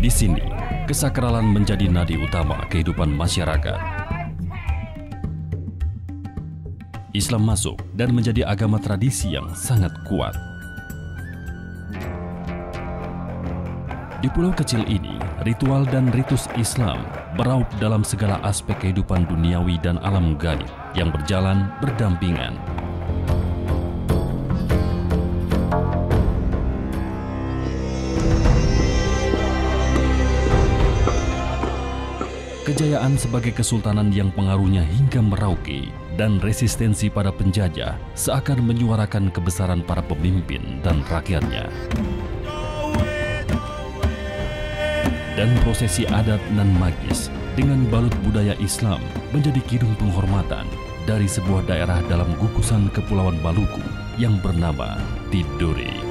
Di sini, kesakralan menjadi nadi utama kehidupan masyarakat. Islam masuk dan menjadi agama tradisi yang sangat kuat. Di pulau kecil ini, ritual dan ritus Islam beraup dalam segala aspek kehidupan duniawi dan alam gaib yang berjalan berdampingan. Kejayaan sebagai kesultanan yang pengaruhnya hingga Merauke dan resistensi pada penjajah seakan menyuarakan kebesaran para pemimpin dan rakyatnya. Dan prosesi adat nan magis dengan balut budaya Islam menjadi kidung penghormatan dari sebuah daerah dalam gugusan Kepulauan Maluku yang bernama Tidore.